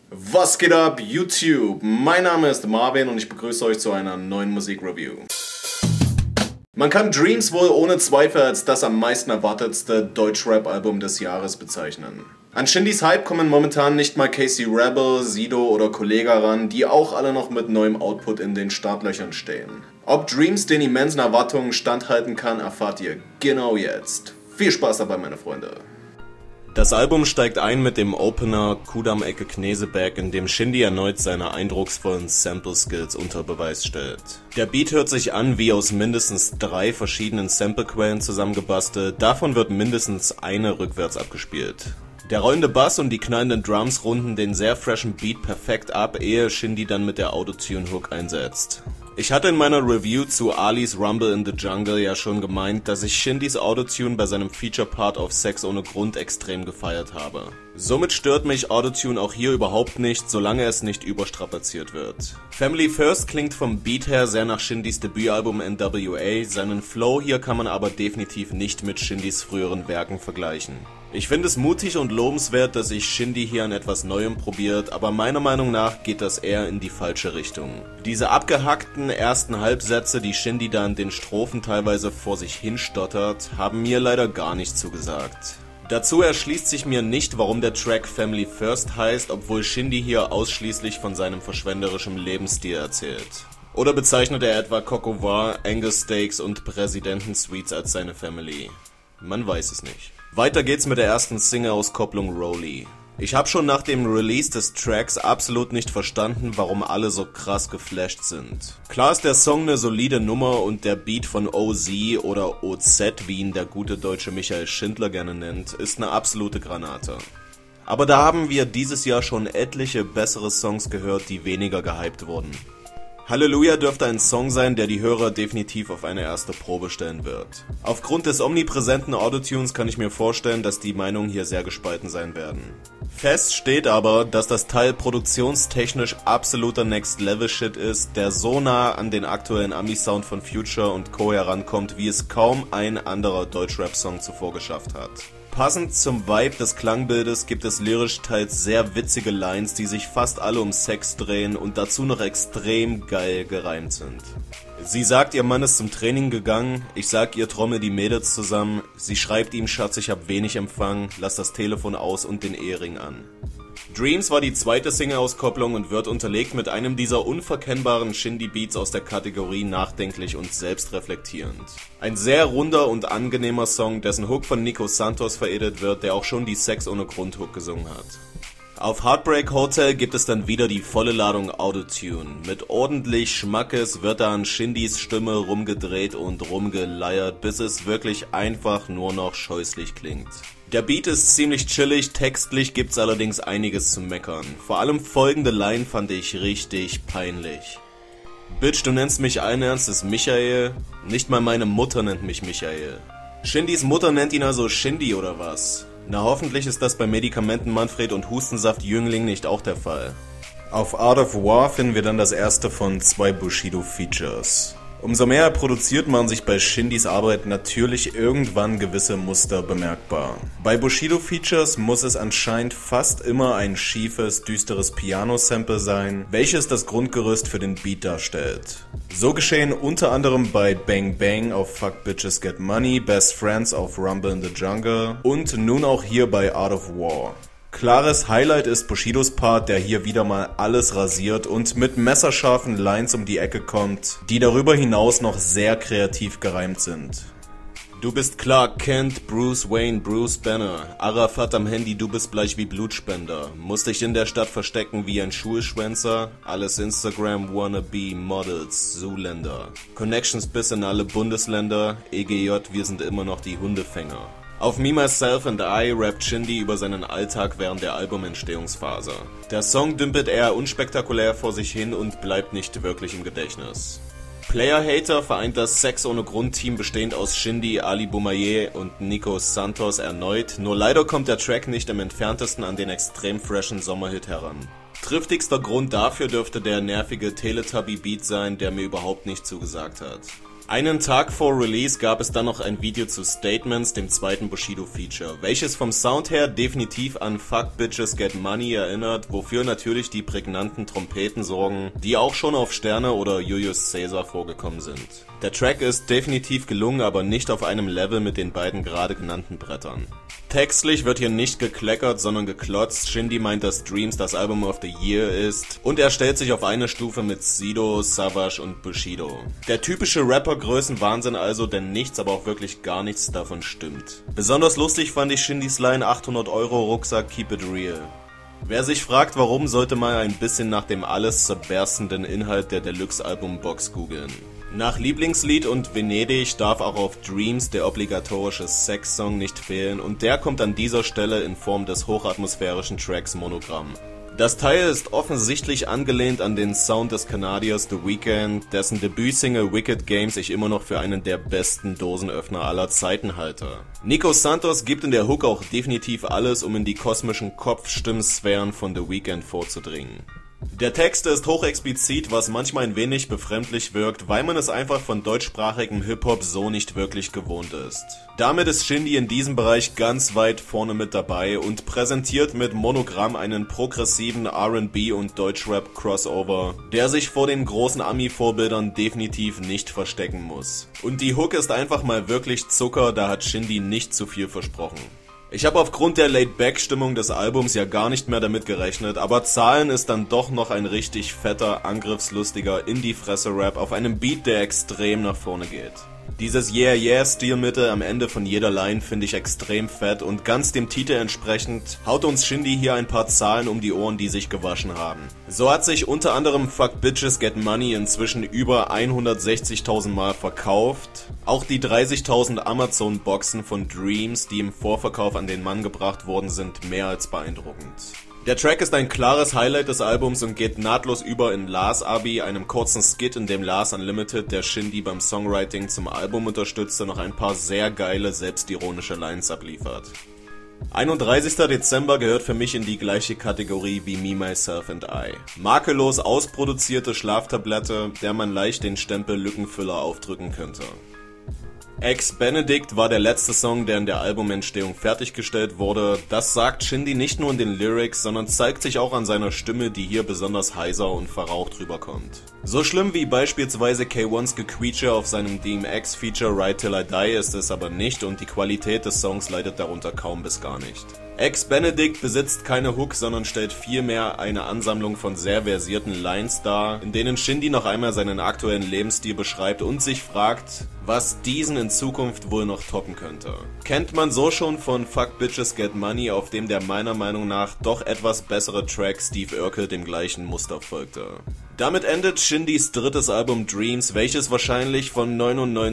Was geht ab, YouTube? Mein Name ist Marvin und ich begrüße euch zu einer neuen Musikreview. Man kann Dreams wohl ohne Zweifel als das am meisten erwartetste Deutschrap-Album des Jahres bezeichnen. An Shindys Hype kommen momentan nicht mal Casey Rebel, Sido oder Kollega ran, die auch alle noch mit neuem Output in den Startlöchern stehen. Ob Dreams den immensen Erwartungen standhalten kann, erfahrt ihr genau jetzt. Viel Spaß dabei, meine Freunde. Das Album steigt ein mit dem Opener Kudam Ecke Kneseberg, in dem Shindy erneut seine eindrucksvollen Sample-Skills unter Beweis stellt. Der Beat hört sich an wie aus mindestens 3 verschiedenen Samplequellen zusammengebastelt, davon wird mindestens eine rückwärts abgespielt. Der rollende Bass und die knallenden Drums runden den sehr freshen Beat perfekt ab, ehe Shindy dann mit der Autotune-Hook einsetzt. Ich hatte in meiner Review zu Ali's Rumble in the Jungle ja schon gemeint, dass ich Shindys Autotune bei seinem Feature-Part auf Sex ohne Grund extrem gefeiert habe. Somit stört mich Autotune auch hier überhaupt nicht, solange es nicht überstrapaziert wird. Family First klingt vom Beat her sehr nach Shindys Debütalbum NWA, seinen Flow hier kann man aber definitiv nicht mit Shindys früheren Werken vergleichen. Ich finde es mutig und lobenswert, dass sich Shindy hier an etwas Neuem probiert, aber meiner Meinung nach geht das eher in die falsche Richtung. Diese abgehackten ersten Halbsätze, die Shindy da in den Strophen teilweise vor sich hin stottert, haben mir leider gar nicht zugesagt. Dazu erschließt sich mir nicht, warum der Track Family First heißt, obwohl Shindy hier ausschließlich von seinem verschwenderischen Lebensstil erzählt. Oder bezeichnet er etwa Coq au vin, Angus Steaks und Präsidenten-Suites als seine Family? Man weiß es nicht. Weiter geht's mit der ersten Single-Auskopplung Rolly. Ich habe schon nach dem Release des Tracks absolut nicht verstanden, warum alle so krass geflasht sind. Klar ist der Song eine solide Nummer und der Beat von OZ oder OZ, wie ihn der gute deutsche Michael Schindler gerne nennt, ist eine absolute Granate. Aber da haben wir dieses Jahr schon etliche bessere Songs gehört, die weniger gehypt wurden. Halleluja dürfte ein Song sein, der die Hörer definitiv auf eine erste Probe stellen wird. Aufgrund des omnipräsenten Autotunes kann ich mir vorstellen, dass die Meinungen hier sehr gespalten sein werden. Fest steht aber, dass das Teil produktionstechnisch absoluter Next-Level-Shit ist, der so nah an den aktuellen Ami-Sound von Future und Co. herankommt, wie es kaum ein anderer Deutschrap-Song zuvor geschafft hat. Passend zum Vibe des Klangbildes gibt es lyrisch teils sehr witzige Lines, die sich fast alle um Sex drehen und dazu noch extrem geil gereimt sind. Sie sagt, ihr Mann ist zum Training gegangen, ich sag, ihr trommel die Mädels zusammen, sie schreibt ihm, Schatz, ich hab wenig Empfang, lass das Telefon aus und den Ehering an. Dreams war die zweite Single-Auskopplung und wird unterlegt mit einem dieser unverkennbaren Shindy-Beats aus der Kategorie nachdenklich und selbstreflektierend. Ein sehr runder und angenehmer Song, dessen Hook von Nico Santos veredelt wird, der auch schon die Sex ohne Grund-Hook gesungen hat. Auf Heartbreak Hotel gibt es dann wieder die volle Ladung Autotune. Mit ordentlich Schmackes wird da an Shindys Stimme rumgedreht und rumgeleiert, bis es wirklich einfach nur noch scheußlich klingt. Der Beat ist ziemlich chillig, textlich gibt's allerdings einiges zu meckern. Vor allem folgende Line fand ich richtig peinlich. Bitch, du nennst mich allen Ernstes Michael? Nicht mal meine Mutter nennt mich Michael. Shindys Mutter nennt ihn also Shindy oder was? Na, hoffentlich ist das bei Medikamenten Manfred und Hustensaft Jüngling nicht auch der Fall. Auf Art of War finden wir dann das erste von 2 Bushido-Features. Umso mehr produziert man sich bei Shindys Arbeit natürlich irgendwann gewisse Muster bemerkbar. Bei Bushido-Features muss es anscheinend fast immer ein schiefes, düsteres Piano-Sample sein, welches das Grundgerüst für den Beat darstellt. So geschehen unter anderem bei Bang Bang auf Fuck Bitches Get Money, Best Friends auf Rumble in the Jungle und nun auch hier bei Art of War. Klares Highlight ist Bushidos Part, der hier wieder mal alles rasiert und mit messerscharfen Lines um die Ecke kommt, die darüber hinaus noch sehr kreativ gereimt sind. Du bist Clark Kent, Bruce Wayne, Bruce Banner, Arafat am Handy, du bist bleich wie Blutspender, musst dich in der Stadt verstecken wie ein Schulschwänzer, alles Instagram wannabe Models, Zuländer, Connections bis in alle Bundesländer, EGJ, wir sind immer noch die Hundefänger. Auf Me, Myself and I rappt Shindy über seinen Alltag während der Albumentstehungsphase. Der Song dümpelt eher unspektakulär vor sich hin und bleibt nicht wirklich im Gedächtnis. Player Hater vereint das Sex ohne Grund-Team bestehend aus Shindy, Ali Boumaier und Nico Santos erneut, nur leider kommt der Track nicht im entferntesten an den extrem freshen Sommerhit heran. Triftigster Grund dafür dürfte der nervige Teletubby-Beat sein, der mir überhaupt nicht zugesagt hat. Einen Tag vor Release gab es dann noch ein Video zu Statements, dem zweiten Bushido-Feature, welches vom Sound her definitiv an Fuck Bitches Get Money erinnert, wofür natürlich die prägnanten Trompeten sorgen, die auch schon auf Sterne oder Julius Caesar vorgekommen sind. Der Track ist definitiv gelungen, aber nicht auf einem Level mit den beiden gerade genannten Brettern. Textlich wird hier nicht gekleckert, sondern geklotzt. Shindy meint, dass Dreams das Album of the Year ist und er stellt sich auf eine Stufe mit Sido, Savage und Bushido. Der typische Rapper-Größenwahnsinn also, denn nichts, aber auch wirklich gar nichts davon stimmt. Besonders lustig fand ich Shindys Line 800 Euro Rucksack, keep it real. Wer sich fragt, warum, sollte mal ein bisschen nach dem alles zerberstenden Inhalt der Deluxe-Album-Box googeln. Nach Lieblingslied und Venedig darf auch auf Dreams der obligatorische Sex-Song nicht fehlen und der kommt an dieser Stelle in Form des hochatmosphärischen Tracks Monogramm. Das Teil ist offensichtlich angelehnt an den Sound des Kanadiers The Weeknd, dessen Debütsingle Wicked Games ich immer noch für einen der besten Dosenöffner aller Zeiten halte. Nico Santos gibt in der Hook auch definitiv alles, um in die kosmischen Kopfstimmsphären von The Weeknd vorzudringen. Der Text ist hochexplizit, was manchmal ein wenig befremdlich wirkt, weil man es einfach von deutschsprachigem Hip-Hop so nicht wirklich gewohnt ist. Damit ist Shindy in diesem Bereich ganz weit vorne mit dabei und präsentiert mit Monogramm einen progressiven R&B und Deutschrap-Crossover, der sich vor den großen Ami-Vorbildern definitiv nicht verstecken muss. Und die Hook ist einfach mal wirklich Zucker, da hat Shindy nicht zu viel versprochen. Ich habe aufgrund der Laid-Back-Stimmung des Albums ja gar nicht mehr damit gerechnet, aber Zahlen ist dann doch noch ein richtig fetter, angriffslustiger In-die-Fresse-Rap auf einem Beat, der extrem nach vorne geht. Dieses Yeah-Yeah-Stilmittel am Ende von jeder Line finde ich extrem fett und ganz dem Titel entsprechend haut uns Shindy hier ein paar Zahlen um die Ohren, die sich gewaschen haben. So hat sich unter anderem Fuck Bitches Get Money inzwischen über 160.000 Mal verkauft. Auch die 30.000 Amazon-Boxen von Dreams, die im Vorverkauf an den Mann gebracht wurden, sind mehr als beeindruckend. Der Track ist ein klares Highlight des Albums und geht nahtlos über in Lars Abi, einem kurzen Skit, in dem Lars Unlimited, der Shindy beim Songwriting zum Album unterstützte, noch ein paar sehr geile, selbstironische Lines abliefert. 31. Dezember gehört für mich in die gleiche Kategorie wie Me, Myself and I. Makellos ausproduzierte Schlaftablette, der man leicht den Stempel Lückenfüller aufdrücken könnte. Ex-Benedict war der letzte Song, der in der Albumentstehung fertiggestellt wurde. Das sagt Shindy nicht nur in den Lyrics, sondern zeigt sich auch an seiner Stimme, die hier besonders heiser und verraucht rüberkommt. So schlimm wie beispielsweise K1's Gequietsche auf seinem DMX-Feature Ride Till I Die ist es aber nicht und die Qualität des Songs leidet darunter kaum bis gar nicht. Ex-Benedict besitzt keine Hook, sondern stellt vielmehr eine Ansammlung von sehr versierten Lines dar, in denen Shindy noch einmal seinen aktuellen Lebensstil beschreibt und sich fragt, was diesen in Zukunft wohl noch toppen könnte. Kennt man so schon von Fuck Bitches Get Money, auf dem der meiner Meinung nach doch etwas bessere Track Steve Urkel dem gleichen Muster folgte. Damit endet Shindys drittes Album Dreams, welches wahrscheinlich von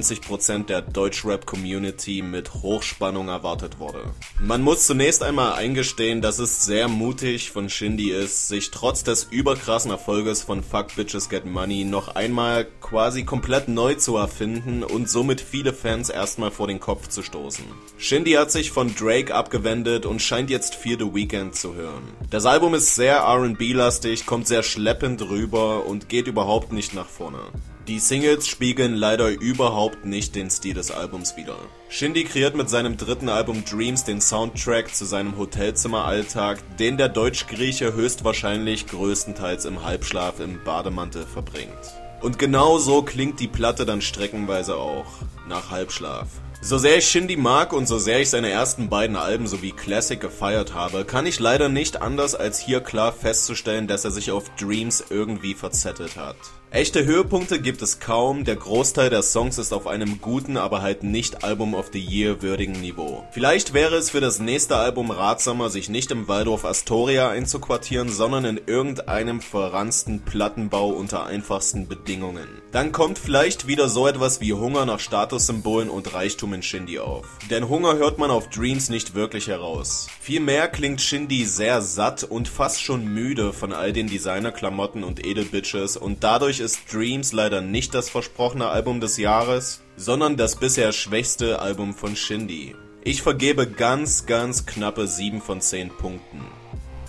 99% der Deutschrap-Community mit Hochspannung erwartet wurde. Man muss zunächst einmal eingestehen, dass es sehr mutig von Shindy ist, sich trotz des überkrassen Erfolges von Fuck Bitches Get Money noch einmal quasi komplett neu zu erfinden und somit viele Fans erstmal vor den Kopf zu stoßen. Shindy hat sich von Drake abgewendet und scheint jetzt viel The Weeknd zu hören. Das Album ist sehr R&B-lastig, kommt sehr schleppend rüber und geht überhaupt nicht nach vorne. Die Singles spiegeln leider überhaupt nicht den Stil des Albums wider. Shindy kreiert mit seinem dritten Album Dreams den Soundtrack zu seinem Hotelzimmeralltag, den der Deutsch-Grieche höchstwahrscheinlich größtenteils im Halbschlaf im Bademantel verbringt. Und genau so klingt die Platte dann streckenweise auch, nach Halbschlaf. So sehr ich Shindy mag und so sehr ich seine ersten beiden Alben sowie Classic gefeiert habe, kann ich leider nicht anders als hier klar festzustellen, dass er sich auf Dreams irgendwie verzettelt hat. Echte Höhepunkte gibt es kaum, der Großteil der Songs ist auf einem guten, aber halt nicht Album of the Year würdigen Niveau. Vielleicht wäre es für das nächste Album ratsamer, sich nicht im Waldorf Astoria einzuquartieren, sondern in irgendeinem verranzten Plattenbau unter einfachsten Bedingungen. Dann kommt vielleicht wieder so etwas wie Hunger nach Statussymbolen und Reichtum in Shindy auf. Denn Hunger hört man auf Dreams nicht wirklich heraus. Vielmehr klingt Shindy sehr satt und fast schon müde von all den Designerklamotten und Edelbitches und dadurch ist Dreams leider nicht das versprochene Album des Jahres, sondern das bisher schwächste Album von Shindy. Ich vergebe ganz knappe 7 von 10 Punkten.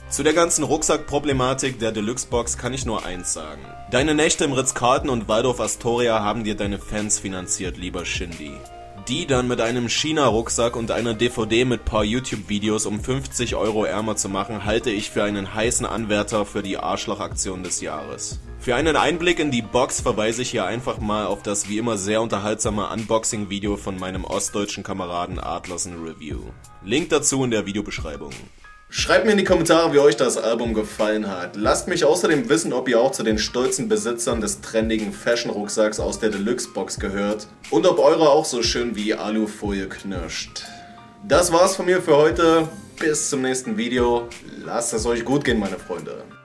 Zu der ganzen Rucksackproblematik der Deluxe-Box kann ich nur eins sagen. Deine Nächte im Ritz-Carlton und Waldorf Astoria haben dir deine Fans finanziert, lieber Shindy. Die dann mit einem China-Rucksack und einer DVD mit paar YouTube-Videos um 50 € ärmer zu machen, halte ich für einen heißen Anwärter für die Arschlochaktion des Jahres. Für einen Einblick in die Box verweise ich hier einfach mal auf das wie immer sehr unterhaltsame Unboxing-Video von meinem ostdeutschen Kameraden Adlersen Review. Link dazu in der Videobeschreibung. Schreibt mir in die Kommentare, wie euch das Album gefallen hat. Lasst mich außerdem wissen, ob ihr auch zu den stolzen Besitzern des trendigen Fashion-Rucksacks aus der Deluxe-Box gehört und ob eure auch so schön wie Alufolie knirscht. Das war's von mir für heute. Bis zum nächsten Video. Lasst es euch gut gehen, meine Freunde.